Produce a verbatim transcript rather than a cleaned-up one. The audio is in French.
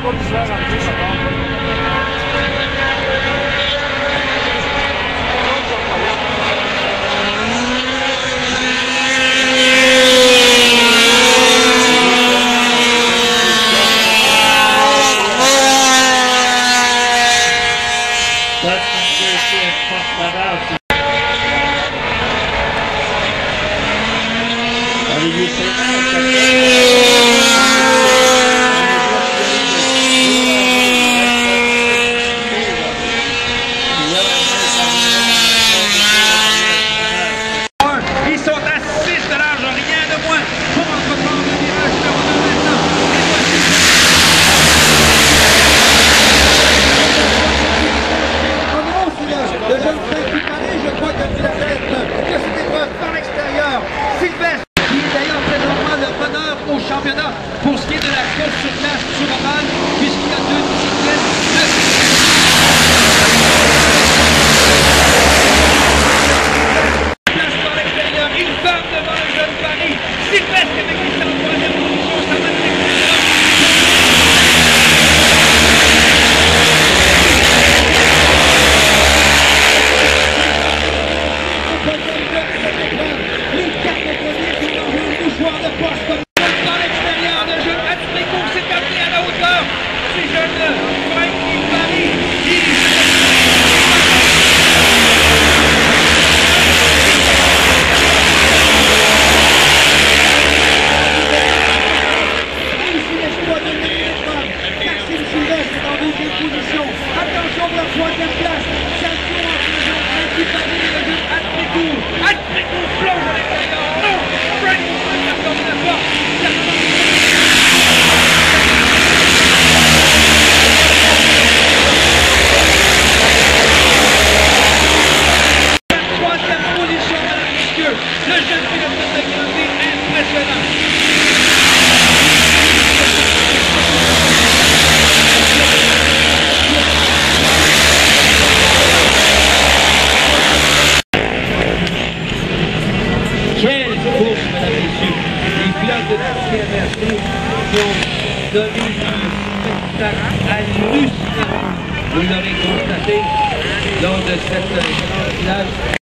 Pour ce qui est de la course sur place sur Oman, puisqu'il y a deux cyclistes. Place par l'extérieur, une femme devant le jeune Paris. Sylvestre avec les en troisième position, ça va être attention pour la troisième place, champion en présent, Frankie Paris, le jeune Altricourt. Altricourt plonge à l'extérieur. Non, Frank va fermer la porte. La troisième position, mesdames et messieurs, le jeune pilote de sécurité impressionnant. Quelle course, mesdames et messieurs! Les pilotes de la C M R C ont donné un spectacle hallucinant. Vous l'aurez constaté lors de cette grande finale.